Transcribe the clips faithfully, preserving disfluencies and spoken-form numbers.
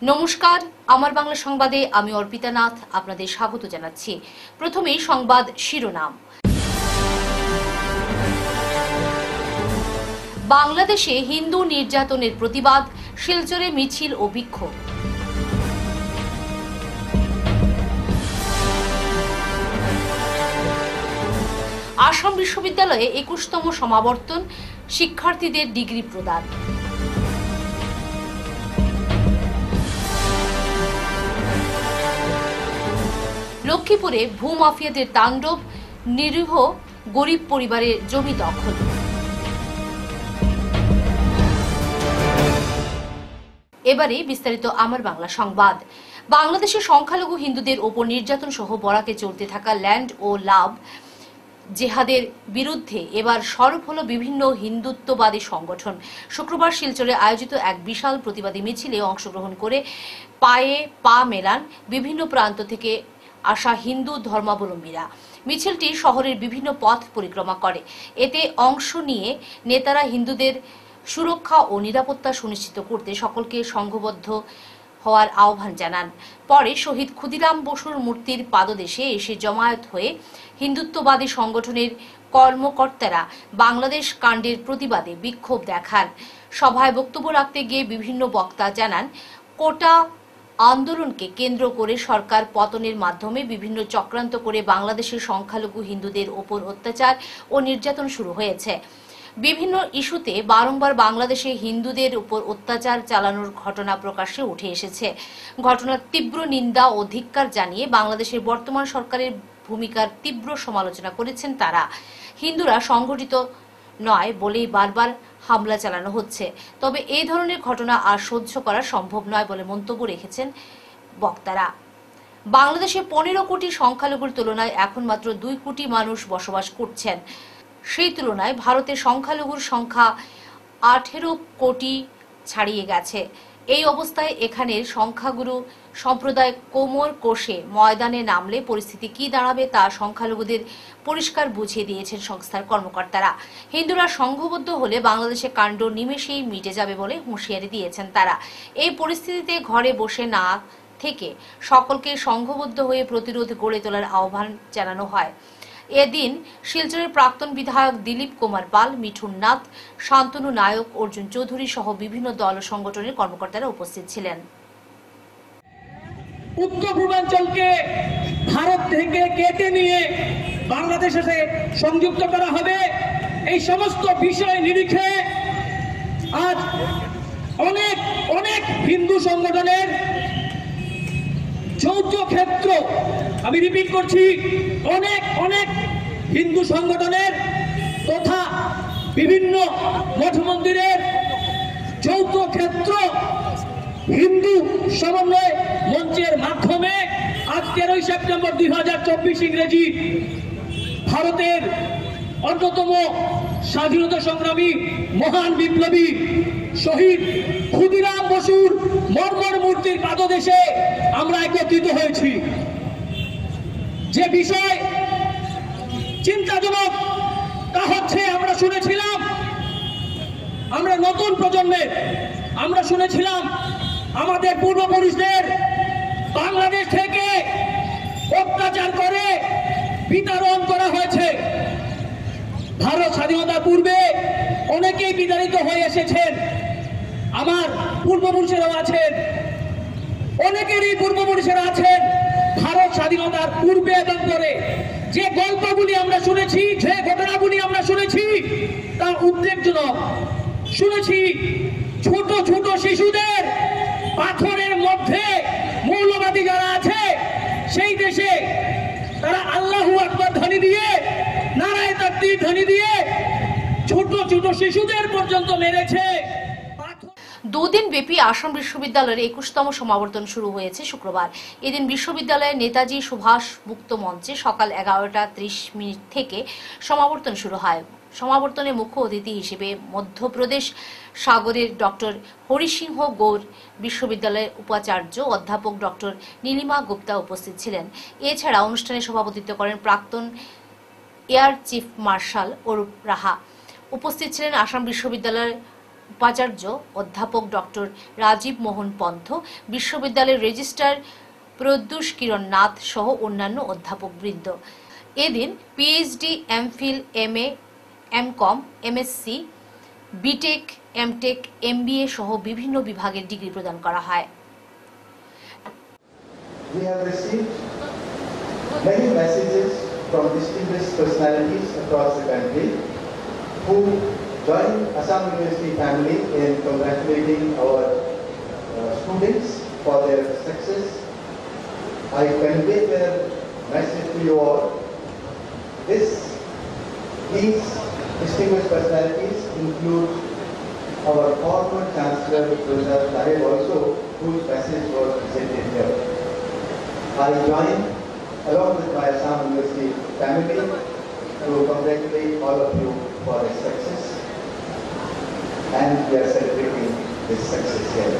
নমস্কার, আমার বাংলা সংবাদে আমি অর্পিতা নাথ আপনাদের স্বাগত জানাচ্ছি। প্রথমেই সংবাদ শিরোনাম। বাংলাদেশে হিন্দু নির্যাতনের প্রতিবাদ, শিলচরে মিছিল ও বিক্ষোভ। আসাম বিশ্ববিদ্যালয়ে একুশতম সমাবর্তন, শিক্ষার্থীদের ডিগ্রি প্রদান। লক্ষ্মীপুরে ভূমাফিয়াদের তাণ্ডব, নিরীহ গরিব পরিবারের জমি দখল। এবারে বিস্তারিত আমার বাংলা সংবাদ। বাংলাদেশে সংখ্যালঘু হিন্দুদের ওপর নির্যাতন সহ বরাকে চলতে থাকা ল্যান্ড ও লাভ জেহাদের বিরুদ্ধে এবার সরব হলো বিভিন্ন হিন্দুত্ববাদী সংগঠন। শুক্রবার শিলচরে আয়োজিত এক বিশাল প্রতিবাদী মিছিলে অংশগ্রহণ করে পায়ে পা মেলান বিভিন্ন প্রান্ত থেকে আসা হিন্দু ধর্মাবলম্বীরা। মিছিলটি শহরের বিভিন্ন পথ পরিক্রমা করে। এতে অংশ নিয়ে নেতারা হিন্দুদের সুরক্ষা ও নিরাপত্তা সুনিশ্চিত করতে সকলকে সংঘবদ্ধ হওয়ার আহ্বান জানান। পরে শহীদ ক্ষুদিরাম বসুর মূর্তির পাদদেশে এসে জমায়েত হয়ে হিন্দুত্ববাদী সংগঠনের কর্মকর্তারা বাংলাদেশ কাণ্ডের প্রতিবাদে বিক্ষোভ দেখান। সভায় বক্তব্য রাখতে গিয়ে বিভিন্ন বক্তা জানান, কোটা আন্দোলনকে কেন্দ্র করে সরকার পতনের মাধ্যমে বিভিন্ন চক্রান্ত করে বাংলাদেশের সংখ্যালঘু হিন্দুদের ওপর অত্যাচার ও নির্যাতন শুরু হয়েছে। বিভিন্ন ইস্যুতে বারংবার বাংলাদেশে হিন্দুদের উপর অত্যাচার চালানোর ঘটনা প্রকাশ্যে উঠে এসেছে। ঘটনার তীব্র নিন্দা ও ধিক্কার জানিয়ে বাংলাদেশের বর্তমান সরকারের ভূমিকার তীব্র সমালোচনা করেছেন তারা। হিন্দুরা সংগঠিত নয় বলেই বারবার হামলা চালানো হচ্ছে, তবে এই ধরনের ঘটনা আর সহ্য করা সম্ভব নয় বলে মন্তব্য রেখেছেন বক্তারা। বাংলাদেশে পনেরো কোটি সংখ্যালঘুর তুলনায় এখন মাত্র দুই কোটি মানুষ বসবাস করছেন। সেই তুলনায় ভারতে সংখ্যালঘুর সংখ্যা আঠেরো কোটি ছাড়িয়ে গেছে। এই অবস্থায় এখানের সংখ্যাগুরু সম্প্রদায় কোমর কষে ময়দানে নামলে পরিস্থিতি কি দাঁড়াবে তা সংখ্যালঘুদের পরিষ্কার বুঝিয়ে দিয়েছেন সংস্থার কর্মকর্তারা। হিন্দুরা সংঘবদ্ধ হলে বাংলাদেশে কাণ্ড নিমেষেই মিটে যাবে বলে হুঁশিয়ারি দিয়েছেন তারা। এই পরিস্থিতিতে ঘরে বসে না থেকে সকলকে সংঘবদ্ধ হয়ে প্রতিরোধ গড়ে তোলার আহ্বান জানানো হয়। এদিন শিলচরের প্রাক্তন বিধায়ক দিলীপ কুমার পাল, মিঠুন নাথ, শান্তনু নায়ক, অর্জুন চৌধুরী সহ বিভিন্ন দল ও সংগঠনের কর্মকর্তারা উপস্থিত ছিলেন। উত্তর পূর্বাঞ্চলকে ভারত থেকে কেটে নিয়ে বাংলাদেশের সাথে সংযুক্ত করা হবে, এই সমস্ত বিষয় নিরিখে আজ অনেক অনেক হিন্দু সংগঠনের যৌথ ক্ষেত্র, আমি রিপিট করছি, অনেক অনেক হিন্দু সংগঠনের তথা বিভিন্ন মঠ মন্দিরের যৌথ ক্ষেত্র হিন্দু সমন্বয় মঞ্চের মাধ্যমে আজ তেরোই সেপ্টেম্বর দুই হাজার চব্বিশ ইংরেজি ভারতের অন্যতম স্বাধীনতা সংগ্রামী মহান বিপ্লবী শহীদ ক্ষুদিরাম বসুর মর্মর মূর্তির পাদদেশে আমরা একত্রিত হয়েছি। যে বিষয় চিন্তাজনক তা হচ্ছে, আমরা শুনেছিলাম, আমরা নতুন প্রজন্মের আমরা শুনেছিলাম আমাদের পূর্বপুরুষদের বাংলাদেশ থেকে অত্যাচার করে বিতাড়ন করা হয়েছে। ভারত স্বাধীনতার পূর্বে অনেকেই বিতাড়িত হয়ে এসেছেন, আমার পূর্বপুরুষেরাও আছেন, অনেকেরই পূর্বপুরুষেরা আছেন। ভারত স্বাধীনতার পূর্বে এবং পরে যে গল্পগুলি আমরা শুনেছি, যে ঘটনাগুলি আমরা শুনেছি তা উদ্বেগজনক। শুনেছি ছোট ছোট শিশুদের পাথরের মধ্যে মৌলবাদী যারা আছে সেই দেশে তারা আল্লাহু আকবার ধ্বনি দিয়ে, নারায়ে তাকবীর ধ্বনি দিয়ে ছোট ছোট শিশুদের পর্যন্ত মেরেছে। দুদিন ব্যাপী আসাম বিশ্ববিদ্যালয়ের একুশতম সমাবর্তন শুরু হয়েছে শুক্রবার। এদিন বিশ্ববিদ্যালয়ের নেতাজি সুভাষ মুক্ত মঞ্চে সকাল এগারোটা ত্রিশ মিনিট থেকে সমাবর্তন শুরু হয়। সমাবর্তনে মুখ্য অতিথি হিসেবে মধ্যপ্রদেশ সাগরের ডক্টর হরিসিংহ গৌর বিশ্ববিদ্যালয়ের উপাচার্য অধ্যাপক ডক্টর নীলিমা গুপ্তা উপস্থিত ছিলেন। এছাড়া অনুষ্ঠানে সভাপতিত্ব করেন প্রাক্তন air chief marshal Arup Raha. উপস্থিত ছিলেন আসাম বিশ্ববিদ্যালয়ের উপাচার্য অধ্যাপক ডক্টর রাজীব মোহন পন্থ, বিশ্ববিদ্যালয়ের রেজিস্ট্রার প্রদ্যুষ কিরণ নাথ সহ অন্যান্য অধ্যাপক বৃন্দ। এদিন PhD, MPhil, MA, MCom, MSc, BTech, MTech, MBA সহ বিভিন্ন বিভাগের ডিগ্রি প্রদান করা হয়। We have received many messages from distinguished personalities across the country who join Assam University family in congratulating our uh, students for their success. I convey their message to you all. This, these distinguished personalities include our former Chancellor, Professor Tahir also, whose message was presented here. I join along with my Assam University family to congratulate all of you for this success, and we are celebrating this success here.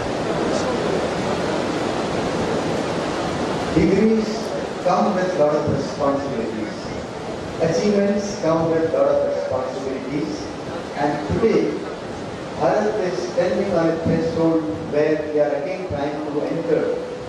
Degrees come with a lot of responsibilities. Achievements come with a lot of responsibilities, and today Bharat is standing on a threshold where we are again trying to enter,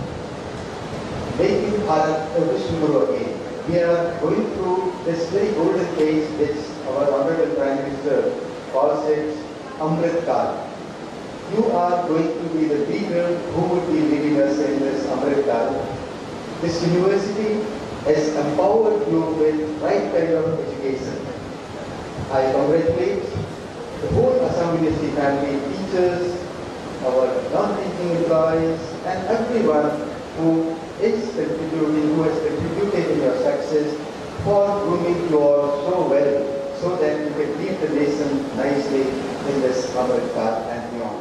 making Bharat a Vishnu again. We are going through this very golden phase which our Honorable Prime Minister calls it Amrit Kal. You are going to be the leader who will be leading us in this Amrit Kal. This university has empowered you with right kind of education. I congratulate the whole Assam University family, teachers, our non-teaching employees, and everyone who is contributing, who has contributed in your success for grooming you all so well, so that you can lead the nation nicely in this Amrit Kal and beyond.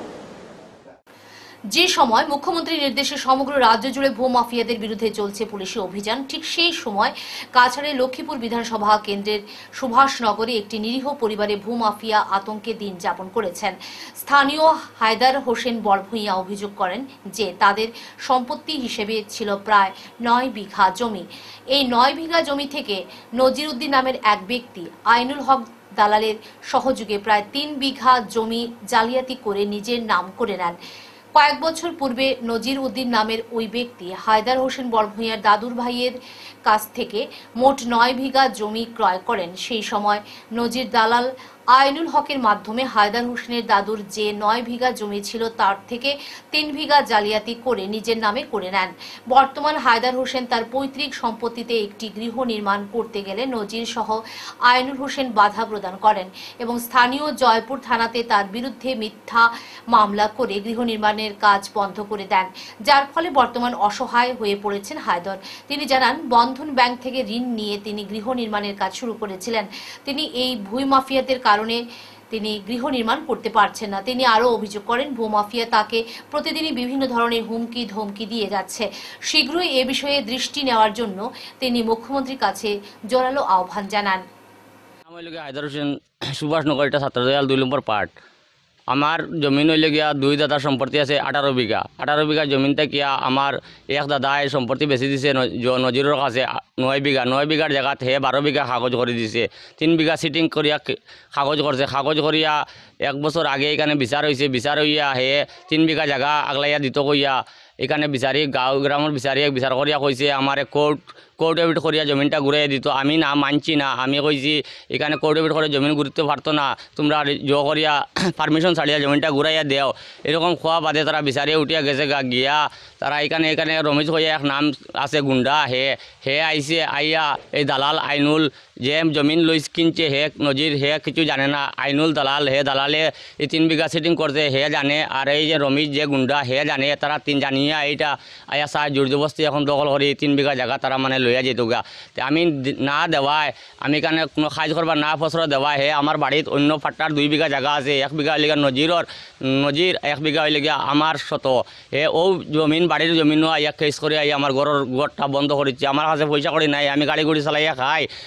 যে সময় মুখ্যমন্ত্রীর নির্দেশে সমগ্র রাজ্য জুড়ে ভূমাফিয়াদের বিরুদ্ধে চলছে পুলিশি অভিযান, ঠিক সেই সময় কাছাড়ের লক্ষ্মীপুর বিধানসভা কেন্দ্রের সুভাষনগরে একটি নিরীহ পরিবারে ভূমাফিয়া আতঙ্কে দিন যাপন করেছেন। স্থানীয় হায়দার হোসেন বড়ভূঁইয়া অভিযোগ করেন যে তাদের সম্পত্তি হিসেবে ছিল প্রায় নয় বিঘা জমি। এই নয় বিঘা জমি থেকে নজিরউদ্দিন নামের এক ব্যক্তি আইনুল হক দালালের সহযোগে প্রায় তিন বিঘা জমি জালিয়াতি করে নিজের নাম করে নেন। কয়েক বছর পূর্বে নজির উদ্দিন নামের ওই ব্যক্তি হায়দার হোসেন বড়ভূঁইয়ার দাদুর ভাইয়ের কাছ থেকে মোট নয় বিঘা জমি ক্রয় করেন। সেই সময় নজির দালাল আইনুল হকের মাধ্যমে হায়দার হোসেনের দাদুর যে নয় বিঘা জমি ছিল তার থেকে তিন বিঘা জালিয়াতি করে নিজের নামে করে নেন। বর্তমান হায়দার হোসেন তার পৈতৃক সম্পত্তিতে একটি গৃহ নির্মাণ করতে গেলে নজির সহ আইনুল হোসেন বাধা প্রদান করেন এবং স্থানীয় জয়পুর থানাতে তার বিরুদ্ধে মিথ্যা মামলা করে গৃহ নির্মাণের কাজ বন্ধ করে দেন, যার ফলে বর্তমান অসহায় হয়ে পড়েছেন হায়দার। তিনি জানান, বন্ধন ব্যাংক থেকে ঋণ নিয়ে তিনি গৃহ নির্মাণের কাজ শুরু করেছিলেন। তিনি এই ভূমাফিয়াদের কারণে তিনি গৃহ নির্মাণ করতে পারছেন না। তিনি আরো অভিযোগ করেন, ভূমাফিয়া তাকে প্রতিদিনই বিভিন্ন ধরনের হুমকি ধমকি দিয়ে যাচ্ছে। শীঘ্রই এ বিষয়ে দৃষ্টি নেওয়ার জন্য তিনি মুখ্যমন্ত্রীর কাছে জোরালো আহ্বান জানান। হায়দার হোসেন, সুভাষনগর, এটা ছাত্রদয়াল দুই নম্বর পার্ট। আমার জমিন হইলে গিয়া দুই দাদার সম্পত্তি আছে আঠারো বিঘা। আঠারো বিঘা জমিনটা কিয়া আমার এক দাদায় সম্পত্তি বেশি দিছে নজিরের কাছে নয় বিঘা। নয় বিঘার জায়গাত হে বারো বিঘা কাগজ করে দিছে। তিন বিঘা সিটিং করিয়া কাগজ করছে। কাগজ করিয়া এক বছর আগে এখানে বিচার হয়েছে। বিচার হইয়া হে তিন বিঘা জায়গা আগলাইয়া দিত কইয়া এখানে বিচারি গাঁও গ্রামের বিচারি বিচার করিয়া কইছে আমার কোর্ট কোর্ট এভিট করিয়া জমিনটা ঘুরাইয়া দিত। আমি না মানছি না, আমি কইছি এখানে কোর্ট এভিট করে জমিন ঘুরতে পারতো না, তোমরা জো করিয়া পারমিশন ছাড়িয়া জমিনটা ঘুরাইয়া দেও। এরকম খোয়া বাদে তারা বিচারিয়ে উঠিয়া গেছে গা গিয়া তারা এখানে এখানে রমেশ হইয়া এক নাম আছে গুন্ডা, হে হে আইছে আইয়া এই দালাল আইনুল যে জমিন লইস কিনছে হে নজির হে কিছু জানে না। আইনুল দালাল, হে দালালে এই তিন বিঘা সেটিং করছে হে জানে, আর এই যে রমেশ যে গুন্ডা হে জানে। তারা তিন জানিয়া এইটা আয়া চাই জোর জবস্তি এখন দখল করি তিন বিঘা জায়গা তারা মানে লইয়া যেত গা। আমি না দেওয়ায় আমি এখানে কোনো কাজ করবার না ফসল দেওয়া হে আমার বাড়িত অন্য ফাট্টার দুই বিঘা জায়গা আছে। এক বিঘা হইলে নজিরর নজির, এক বিঘা হইলে গিয়া আমার শত। হে ও জমিন বাড়ির জমিনও আইয়া কেস করে আইয়া আমার ঘরের ঘরটা বন্ধ করেছে। আমার কাছে পয়সা করি নাই, আমি গাড়ি গুড়ি চালাইয়া খাই, আমি বন্ধ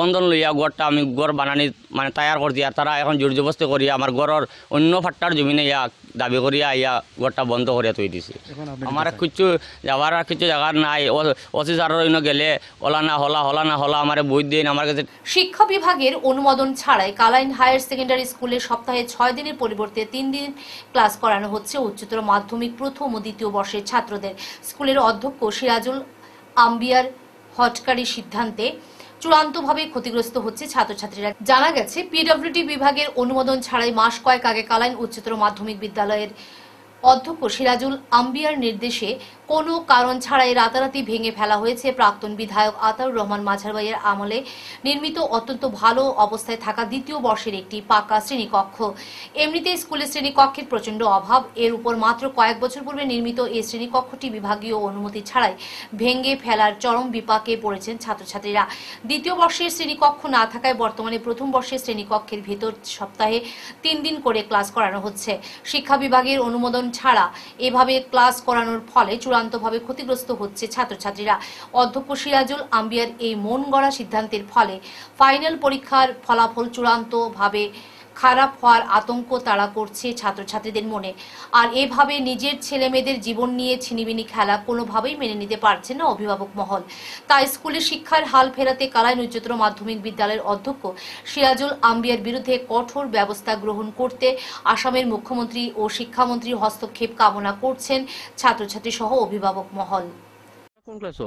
বন্ধন লইয়া গড়টা আমি গড় বানানি মানে তৈয়ার করছি আর তারা এখন জোর জবস্তি করিয়া আমার গড়ের অন্য ফাট্টার জমিনে ইয়া দাবি করিয়া ইয়া গড়টা বন্ধ করিয়া তৈরি দিছে আমার কিছু যাওয়ার আর কিছু জায়গার নাই অসি সারের অন্য গেলে ওলা না হলা হলা না হলা আমার বই দিন আমার কাছে। শিক্ষা বিভাগের অনুমোদন ছাড়াই কালাইন হায়ার সেকেন্ডারি স্কুলে সপ্তাহে ছয় দিনের পরিবর্তে তিন দিন ক্লাস করানো হচ্ছে উচ্চতর মাধ্যমিক প্রথম ও দ্বিতীয় বর্ষের ছাত্রদের। স্কুলের অধ্যক্ষ সিরাজুল আম্বিয়ার হটকারী সিদ্ধান্তে চূড়ান্তভাবে ক্ষতিগ্রস্ত হচ্ছে ছাত্রছাত্রীরা। জানা গেছে পিডব্লিউডি বিভাগের অনুমোদন ছাড়াই মাস কয়েক আগে কালাইন উচ্চতর মাধ্যমিক বিদ্যালয়ের অধ্যক্ষ সিরাজুল আম্বিয়ার নির্দেশে কোনো কারণ ছাড়াই রাতারাতি ভেঙে ফেলা হয়েছে প্রাক্তন বিধায়ক আতাউর রহমান মাঝারভাইয়ের আমলে নির্মিত অত্যন্ত ভালো অবস্থায় থাকা দ্বিতীয় বর্ষের একটি পাকা শ্রেণীকক্ষ। এমনিতে স্কুলের শ্রেণীকক্ষের প্রচণ্ড অভাব, এর উপর মাত্র কয়েক বছর পূর্বে নির্মিত এই শ্রেণীকক্ষটি বিভাগীয় অনুমতি ছাড়াই ভেঙে ফেলার চরম বিপাকে পড়েছেন ছাত্রছাত্রীরা। দ্বিতীয় বর্ষের শ্রেণীকক্ষ না থাকায় বর্তমানে প্রথম বর্ষের শ্রেণীকক্ষের ভেতর সপ্তাহে তিন দিন করে ক্লাস করানো হচ্ছে। শিক্ষা বিভাগের অনুমোদন ছাড়া এভাবে ক্লাস করানোর ফলে চূড়ান্তভাবে ক্ষতিগ্রস্ত হচ্ছে ছাত্রছাত্রীরা। অধ্যক্ষ সিরাজুল আম্বিয়ার এই মন গড়া সিদ্ধান্তের ফলে ফাইনাল পরীক্ষার ফলাফল চূড়ান্তভাবে খারাপ হওয়ার আতঙ্ক তাড়া করছে ছাত্রছাত্রীদের মনে। আর এভাবে নিজের ছেলে মেয়েদের জীবন নিয়ে ছিনিমিনি খেলা কোনোভাবেই মেনে নিতে পারছে না অভিভাবক মহল। তাই স্কুলে শিক্ষার হাল ফেরাতে কালাইন উচ্চতর মাধ্যমিক বিদ্যালয়ের অধ্যক্ষ সিরাজুল আম্বিয়ার বিরুদ্ধে কঠোর ব্যবস্থা গ্রহণ করতে আসামের মুখ্যমন্ত্রী ও শিক্ষামন্ত্রীর হস্তক্ষেপ কামনা করছেন ছাত্রছাত্রী সহ অভিভাবক মহল। কোন ক্লাসো?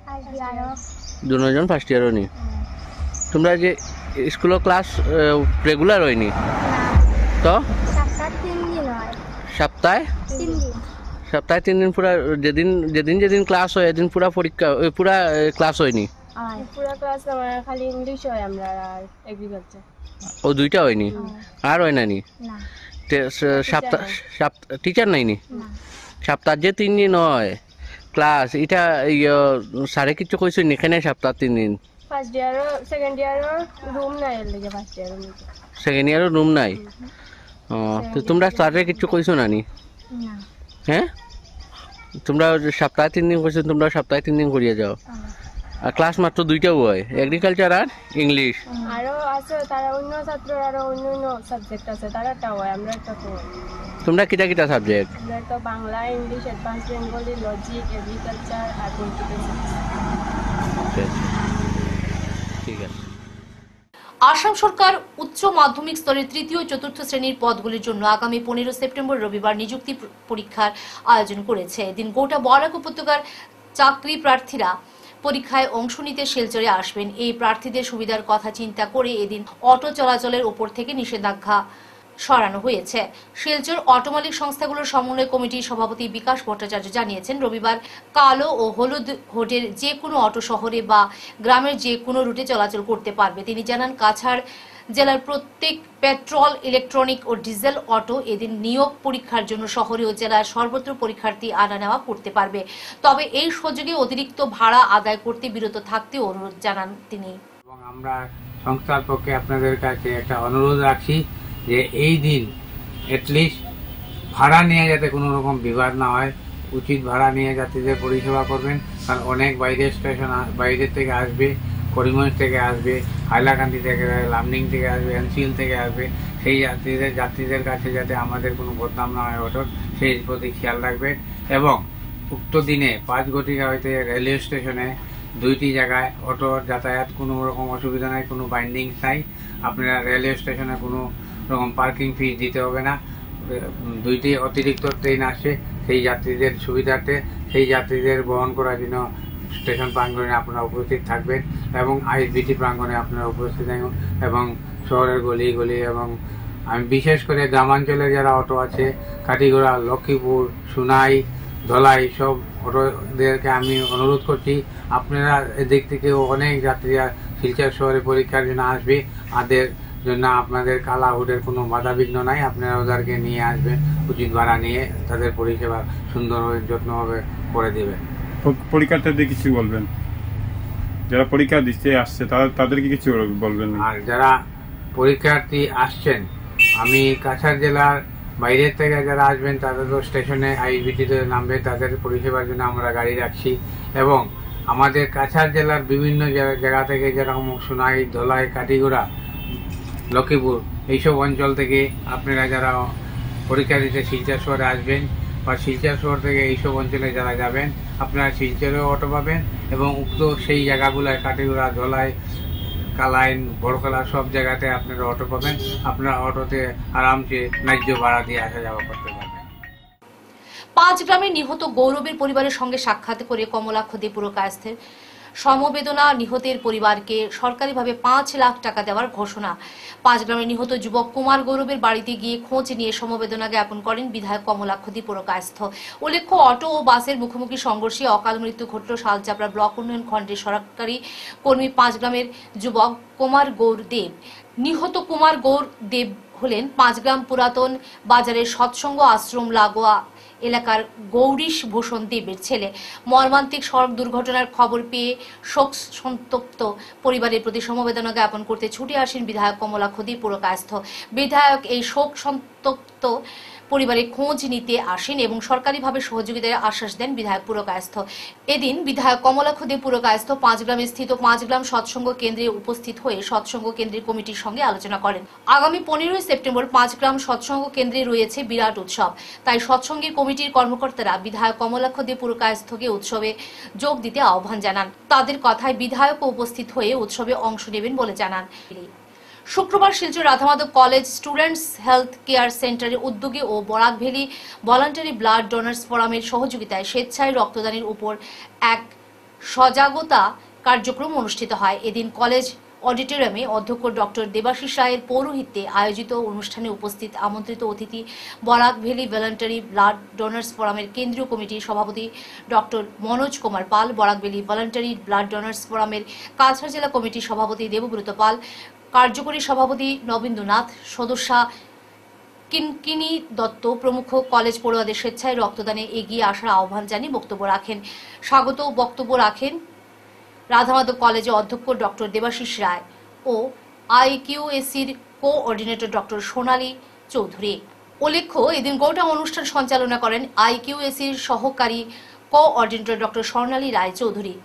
দুজন ফার্স্ট ইয়ারও নি। তোমরা যে স্কুলের ক্লাস রেগুলার হয়নি তো সপ্তাহে সপ্তাহে তিন দিন পুরা যেদিন যেদিন যেদিন ক্লাস হয় এদিন পুরা পরীক্ষা পুরা ক্লাস হয়নি? পুরা ক্লাস আমার খালি ইংলিশ হয় আমরা আর এগ্রিকালচার ও দুইটা হয়নি আর হয় না নি? সপ্তাহ টিচার নাইনি? সপ্তাহ যে তিন দিন হয় ক্লাস এটা স্যারে কিছু কইছেন এখানে সপ্তাহ তিন দিন? First year second year room নাই এর লাগে first year second year room নাই। ও তো তোমরা স্যারে কিছু কইছো না নি? না। হ্যাঁ তোমরা সপ্তাহে তিন দিন কইছো, তোমরা সপ্তাহে তিন দিন করিয়া যাও আর ক্লাস মাত্র দুইটাও হয় এগ্রিকালচার আর ইংলিশ। আরো আছে তারা অন্য ছাত্র আরো অন্য অন্য সাবজেক্ট আছে তারাটা হয় আমরা একটা তো। তোমরা কিটা কিটা সাবজেক্ট? আমরা তো Bangla English advance Bengali logic agriculture আর পলিটিক্যাল সায়েন্স। ঠিক আছে। আসাম সরকার উচ্চ মাধ্যমিক স্তরের তৃতীয় ও চতুর্থ শ্রেণীর পদগুলির জন্য আগামী পনেরো সেপ্টেম্বর রবিবার নিযুক্তি পরীক্ষার আয়োজন করেছে। এদিন গোটা বরাক উপত্যকার চাকরি প্রার্থীরা পরীক্ষায় অংশ নিতে শিলচরে আসবেন। এই প্রার্থীদের সুবিধার কথা চিন্তা করে এদিন অটো চলাচলের উপর থেকে নিষেধাজ্ঞা সরানো হয়েছে। শিলচর অটো মালিক সংস্থাগুলোর সমন্বয় কমিটির সভাপতি বিকাশ ভট্টাচার্য জানিয়েছেন, রবিবার কালো ও হলুদ হোটের যে কোনো অটো শহরে বা গ্রামের যে কোনো রুটে চলাচল করতে পারবে। তিনি জানান, কাছাড় জেলার প্রত্যেক পেট্রোল, ইলেকট্রনিক ও ডিজেল অটো এদিন নিয়োগ পরীক্ষার জন্য শহরে ও জেলার সর্বত্র পরীক্ষার্থী আনা নেওয়া করতে পারবে। তবে এই সুযোগে অতিরিক্ত ভাড়া আদায় করতে বিরত থাকতে অনুরোধ জানান তিনি। এবং আমরা সংস্থার পক্ষে আপনাদের কাছে একটা অনুরোধ রাখছি যে এই দিন এটলিস্ট ভাড়া নিয়ে যাতে কোনো রকম বিবাদ না হয়, উচিত ভাড়া নিয়ে যাত্রীদের পরিষেবা করবেন। কারণ অনেক বাইরের স্টেশন বাইরের থেকে আসবে, করিমগঞ্জ থেকে আসবে, হাইলাকান্দি থেকে, লামডিং থেকে আসবে, এনসিএল থেকে আসবে। সেই যাত্রীদের যাত্রীদের কাছে যাতে আমাদের কোনো বদনাম না হয় অটোর, সেই প্রতি খেয়াল রাখবেন। এবং উক্ত দিনে পাঁচ ঘটিকা হইতে রেলওয়ে স্টেশনে দুইটি জায়গায় অটোর যাতায়াত কোনো রকম অসুবিধা নাই, কোনো বাইন্ডিংস নাই। আপনারা রেলওয়ে স্টেশনে কোনো রকম পার্কিং ফি দিতে হবে না। দুইটি অতিরিক্ত ট্রেন আসছে, সেই যাত্রীদের সুবিধার্থে সেই যাত্রীদের বহন করার জন্য স্টেশন প্রাঙ্গণে আপনারা উপস্থিত থাকবেন এবং আইএসবিটি প্রাঙ্গণে আপনারা উপস্থিত থাকবেন। এবং শহরের গলি গলি এবং আমি বিশেষ করে গ্রামাঞ্চলে যারা অটো আছে, কাটিগড়া, লক্ষ্মীপুর, সুনাই, ধলাই, সব অটোদেরকে আমি অনুরোধ করছি, আপনারা এদিক থেকে অনেক যাত্রীরা শিলচর শহরে পরীক্ষার জন্য আসবে, তাদের জন্য আপনাদের কালা হুডের কোনো বাধা বিঘ্ন নাই। আপনারা ওদেরকে নিয়ে আসবেন, উচিত ভাড়া নিয়ে তাদের পরিষেবা সুন্দরভাবে যত্নভাবে করে দেবেন। পরীক্ষার্থীদের কিছু বলবেন? যারা পরীক্ষা দিতে আসছে তাদেরকে কিছু বলবেন? আর যারা পরীক্ষার্থী আসছেন, আমি কাছাড় জেলার বাইরের থেকে যারা আসবেন তাদের তো স্টেশনে আইবিটিতে নামবে, তাদের পরিষেবার জন্য আমরা গাড়ি রাখছি। এবং আমাদের কাছাড় জেলার বিভিন্ন জায়গা থেকে যেরকম সোনাই, ধলাই, কাটিগড়া, লক্ষ্মীপুর এইসব অঞ্চল থেকে আপনারা যারা পরীক্ষা দিতে শিলচর শহরে আসবেন বা শিলচর শহর থেকে এইসব অঞ্চলে যারা যাবেন আপনারা শিলচরেও অটো পাবেন এবং উক্ত সেই জায়গাগুলোয় কাটিগড়া, ধলাই, কালাইন, বড়কলা সব জায়গাতে আপনারা অটো পাবেন। আপনারা অটোতে আরামসে ন্যায্য ভাড়া দিয়ে আসা যাওয়া করতে পারবেন। পাঁচ গ্রামের নিহত গৌরবের পরিবারের সঙ্গে সাক্ষাৎ করে কমলাক্ষ দে পুরকায়স্থের সমবেদনা, নিহতের পরিবারকে সরকারিভাবে পাঁচ লাখ টাকা দেওয়ার ঘোষণা। পাঁচ গ্রামের নিহত যুবক কুমার গৌরবের বাড়িতে গিয়ে খোঁজ নিয়ে সমবেদনা জ্ঞাপন করেন বিধায়ক কমলাক্ষ দে পুরকায়স্থ। উল্লেখ্য, অটো ও বাসের মুখোমুখি সংঘর্ষে অকাল মৃত্যু ঘটল শালচাপড়া ব্লক উন্নয়ন খণ্ডের সরকারি কর্মী পাঁচ গ্রামের যুবক কুমার গৌর দেব। নিহত কুমার গৌর দেব হলেন পাঁচগ্রাম পুরাতন বাজারের সৎসঙ্গ আশ্রম লাগোয়া এলাকার গৌরীশ ভূষণ দেবের ছেলে। মর্মান্তিক সড়ক দুর্ঘটনার খবর পেয়ে শোক সন্তপ্ত পরিবারের প্রতি সমবেদনা জ্ঞাপন করতে ছুটে আসেন বিধায়ক কমলাক্ষ দে পুরকায়স্থ। বিধায়ক এই শোক সন্তপ্ত পরিবারের খোঁজ নিতে আসেন এবং সরকারিভাবে সহযোগিতার আশ্বাস দেন বিধায়ক পুরকায়স্থ। এদিন বিধায়ক কমলাক্ষ দে পুরকায়স্থ পাঁচগ্রামে স্থিত পাঁচগ্রাম সৎসঙ্গ কেন্দ্রে উপস্থিত হয়ে সৎসঙ্গ কেন্দ্রের কমিটির সঙ্গে আলোচনা করেন। আগামী পনেরোই সেপ্টেম্বর পাঁচগ্রাম সৎসঙ্গ কেন্দ্রে রয়েছে বিরাট উৎসব, তাই সৎসঙ্গের কমিটির কর্মকর্তারা বিধায়ক কমলাক্ষ দে পুরকায়স্থকে উৎসবে যোগ দিতে আহ্বান জানান। তাদের কথায় বিধায়ক উপস্থিত হয়ে উৎসবে অংশ নেবেন বলে জানান। শুক্রবার Silchar Radhamadhab college students health care সেন্টারের উদ্যোগে ও Barak valley voluntary blood donors ফোরামের সহযোগিতায় স্বেচ্ছায় রক্তদানের উপর এক সজাগতা কার্যক্রম অনুষ্ঠিত হয়। এদিন কলেজ অডিটোরিয়ামে অধ্যক্ষ ডক্টর দেবাশিস রায়ের পৌরোহিত্যে আয়োজিত অনুষ্ঠানে উপস্থিত আমন্ত্রিত অতিথি Barak valley voluntary blood donors ফোরামের কেন্দ্রীয় কমিটির সভাপতি doctor Manoj Kumar Pal, Barak valley voluntary blood donors ফোরামের কাছাড় জেলা কমিটির সভাপতি দেবব্রত পাল, কার্যকরী সভাপতি নবীন্দ্রনাথ, সদস্যা কিনকিনি দত্ত প্রমুখ কলেজ পড়ুয়াদের স্বেচ্ছায় রক্তদানে এগিয়ে আসার আহ্বান জানিয়ে বক্তব্য রাখেন। স্বাগত বক্তব্য রাখেন রাধামাধব কলেজের অধ্যক্ষ ডক্টর দেবাশিস রায় ও আইকিউএসির কোঅর্ডিনেটর ডক্টর সোনালী চৌধুরী। উল্লেখ্য, এদিন গোটা অনুষ্ঠান সঞ্চালনা করেন আইকিউএসির সহকারী কোঅর্ডিনেটর ডক্টর সোনালী রায় চৌধুরী।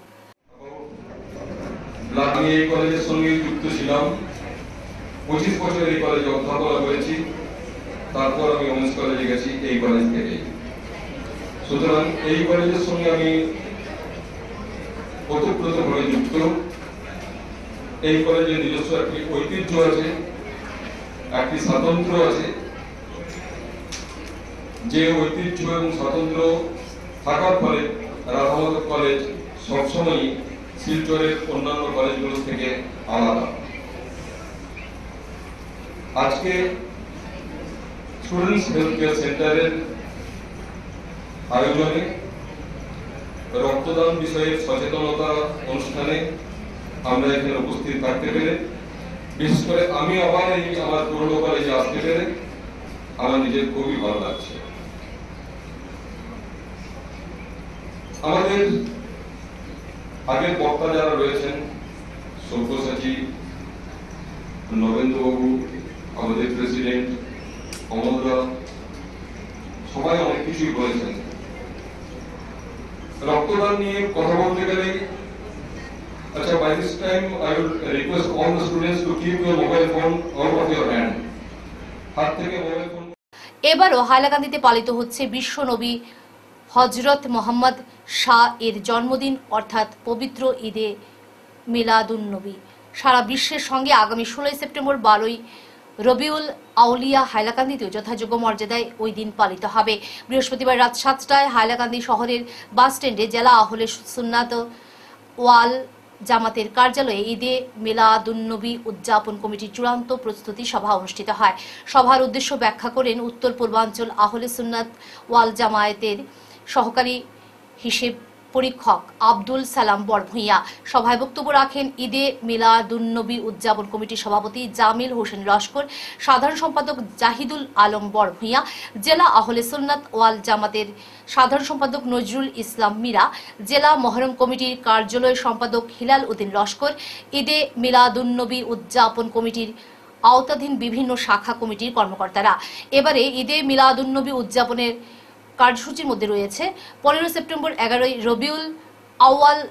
আমি এই কলেজের সঙ্গে যুক্ত ছিলাম, পঁচিশ বছর এই কলেজে অধ্যাপনা করেছি, তারপর আমি ওমেন্স কলেজে গেছি এই কলেজ থেকে। সুতরাং এই কলেজের সঙ্গে আমি ওতপ্রোতভাবে যুক্ত। এই কলেজে নিজস্ব একটি ঐতিহ্য আছে, একটি স্বাতন্ত্র্য আছে, যে ঐতিহ্য এবং স্বাতন্ত্র্য থাকার ফলে রাধামাধব কলেজ সবসময়ই শিলচরের অন্যান্য কলেজগুলো থেকে আলাদা। আজকে স্টুডেন্টস হেলথ কেয়ার সেন্টারের আয়োজনে রক্তদান বিষয়ে সচেতনতা অনুষ্ঠানে আমরা এখানে উপস্থিত থাকতে পেরে, বিশেষ করে আমি আবার এই আমার পুরনো কলেজে আসতে পেরে আমার নিজের খুবই ভালো লাগছে। আমাদের আগের বক্তা যারা রয়েছেন, সব্যসাচী, নরেন্দ্রবাবু, আমাদের প্রেসিডেন্ট অমলদা, সবাই অনেক কিছুই বলেছেন। রক্তদান নিয়ে কথা বলতে গেলে, আচ্ছা, by this time I will request all the students to keep your mobile phone out of your hand. হাত থেকে মোবাইল ফোন। এবারও হাইলাকান্দিতে পালিত হচ্ছে বিশ্ব নবী হজরত মোহাম্মদ শাহ এর জন্মদিন অর্থাৎ পবিত্র ঈদে মিলাদুন নবী। সারা বিশ্বের সঙ্গে আগামী ষোলোই সেপ্টেম্বর বারোই রবিউল আউলিয়া হাইলাকান্দিতেও যথাযোগ্য মর্যাদায় ওই দিন পালিত হবে। বৃহস্পতিবার রাত সাতটায় হাইলাকান্দি শহরের বাস স্ট্যান্ডে জেলা আহলে সুন্নাত ওয়াল জামাতের কার্যালয়ে ঈদে মিলাদুন্নবী উদযাপন কমিটির চূড়ান্ত প্রস্তুতি সভা অনুষ্ঠিত হয়। সভার উদ্দেশ্য ব্যাখ্যা করেন উত্তর পূর্বাঞ্চল আহলে সুন্নাত ওয়াল জামায়াতের সহকারী হিসেব পরীক্ষক আব্দুল সালাম বরভূঁইয়া। সভায় বক্তব্য রাখেন ঈদে মিলাদুন্নবী উদযাপন কমিটির সভাপতি জামিল হোসেন লস্কর, সাধারণ সম্পাদক জাহিদুল আলম বরভূঁইয়া, জেলা আহলে সুন্নাত ওয়াল জামাতের সাধারণ সম্পাদক নজরুল ইসলাম মীরা, জেলা মহরম কমিটির কার্যালয় সম্পাদক হিলাল উদ্দিন লস্কর, ঈদে মিলাদুন্নবী উদযাপন কমিটির আওতাধীন বিভিন্ন শাখা কমিটির কর্মকর্তারা। এবারে ঈদে মিলাদুন্নবী উদযাপনের কার্যসূচির মধ্যে রয়েছে পনেরোই সেপ্টেম্বর, এগারোই রবিউল আউয়াল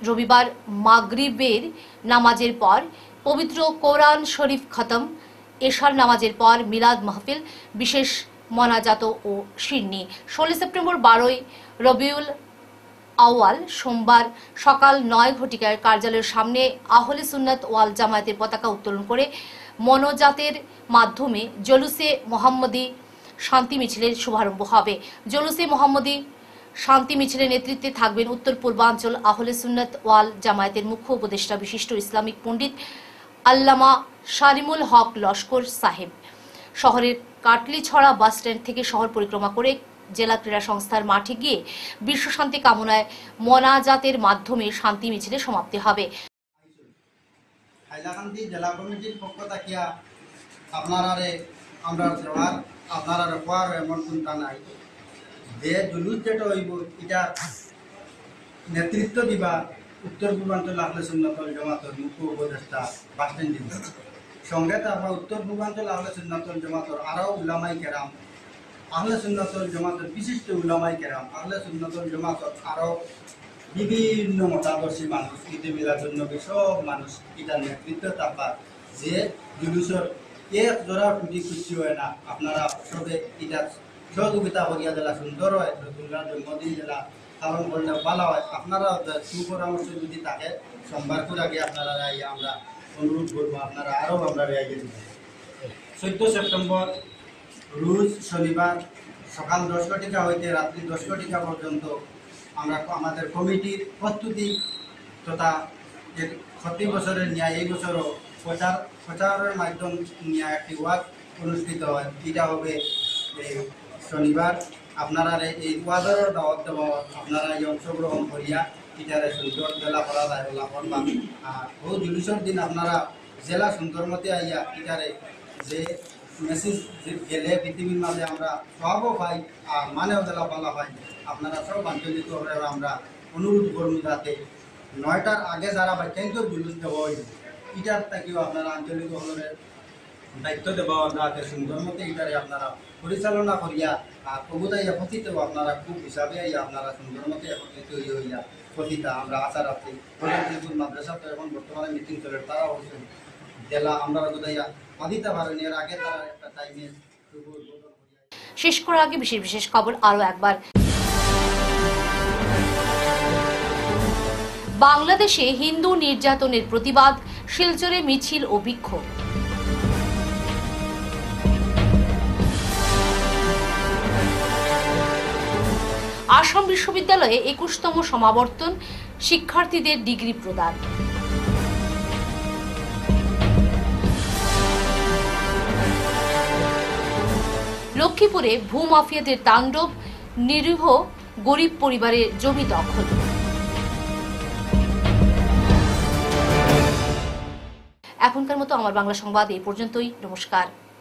রবিবার মাগরিবের নামাজের পর পবিত্র কোরআন শরীফ খতম, এশার নামাজের পর মিলাদ মাহফিল, বিশেষ মোনাজাত ও শিরনি। ষোলো সেপ্টেম্বর বারোই রবিউল আউয়াল সোমবার সকাল নয় ঘটিকার কার্যালয়ের সামনে আহলে সুন্নাত ওয়াল জামায়াতের পতাকা উত্তোলন করে মোনাজাতের মাধ্যমে জলুসে মোহাম্মদী শান্তি মিছিলের শুভারম্ভ হবে। জলুসে মোহাম্মদী শান্তি মিছিলের নেতৃত্বে থাকবেন উত্তর পূর্বাঞ্চল আহলে সুন্নাত ওয়াল জামায়াতের মুখ্য উপদেষ্টা বিশিষ্ট ইসলামিক পণ্ডিত আল্লামা শারিমুল হক লস্কর সাহেব। শহরের কাটলিছড়া বাস স্ট্যান্ড থেকে শহর পরিক্রমা করে জেলা ক্রীড়া সংস্থার মাঠে গিয়ে বিশ্ব শান্তি কামনায় মোনাজাতের মাধ্যমে শান্তি মিছিলে সমাপ্তি হবে। হাইলাকান্দি জেলা কমিটির পক্ষ থাকিয়া আপনারারে আমরা জোয়ার আপনারা কোয়ার এমন চিন্তা নাই যে জুলুস যেটা হইব এটা নেতৃত্ব দিবা উত্তর পূর্বাঞ্চল আহলে সুন্নাত ওয়াল জামাতের মুখ্য উপদেষ্টা বাসস্ট্যান্ড দিব। সঙ্গে তারপর উত্তর পূর্বাঞ্চল আহলে সুন্নাত ওয়াল জামাতের আরও উলামাই কেরাম, আহলে সুন্নাত ওয়াল জামাতের বিশিষ্ট উলামাই কেরাম, আহলে সুন্নাত ওয়াল জামাতের আরও বিভিন্ন মতাদর্শী মানুষ, ঈদে মিলাদুন নবী সব মানুষ এটার নেতৃত্ব থাকা যে জুলুসের এক জোড়া খুঁটি খুঁজছি হয় না। আপনারা সবে এটা সহযোগিতা করিয়া জেলা সুন্দর হয়, রসুল্লাহ জন্মদিন জেলা পালন করলে ভালো হয়। আপনারা সুপরামর্শ যদি থাকে সোমবার করে আগে আপনারা আমরা অনুরোধ করবো, আপনারা আরও আমরা রেয়াই দেব। চোদ্দ সেপ্টেম্বর রোজ শনিবার সকাল দশ ঘটিকা হইতে রাত্রি দশ ঘটিকা পর্যন্ত আমরা আমাদের কমিটির প্রস্তুতি তথা প্রতি বছরের ন্যায় এই বছরও প্রচার প্রচারের মাধ্যম নিয়ে একটি ওয়াজ অনুষ্ঠিত হয়। এটা হবে শনিবার। আপনারা এই ওয়াজের দাওয়াত দেওয়া আপনারা এই অংশগ্রহণ করিয়া এটারে সুন্দর জেলা করা যায় ওলা করবা। আর ও জুলুসের দিন আপনারা জেলা সুন্দরমতে আইয়া এটারে যে মেসেজ গেলে পৃথিবীর মাঝে আমরা সবও পাই আর মানেও জেলা পালা পাই। আপনারা সব আঞ্চলিকভাবে আমরা অনুরোধ করুন যাতে নয়টার আগে যারা বাচ্চাইতে জুলুস দেওয়া হইব এটার থেকেও আপনারা আঞ্চলিক হলের দায়িত্ব দেওয়া যাতে সুন্দর মতো এটারে আপনারা পরিচালনা করিয়া আর প্রভুতাই একত্রিত আপনারা খুব হিসাবে আপনারা সুন্দর মতো একত্রিত হইয়া প্রতিটা আমরা আশা রাখছি। মাদ্রাসা তো এখন বর্তমানে মিটিং চলে, তারা অবশ্যই জেলা আমরা কোথায় আদিতে পারেন এর আগে তারা একটা টাইমে শেষ করার আগে বিশেষ বিশেষ খবর আরো একবার। বাংলাদেশে হিন্দু নির্যাতনের প্রতিবাদ, শিলচরে মিছিল ও বিক্ষোভ। আসাম বিশ্ববিদ্যালয়ে একুশতম সমাবর্তন, শিক্ষার্থীদের ডিগ্রি প্রদান। লক্ষ্মীপুরে ভূমাফিয়াদের তাণ্ডব, নিরীহ গরিব পরিবারের জমি দখল। এখনকার মতো আমার বাংলা সংবাদ এই পর্যন্তই। নমস্কার।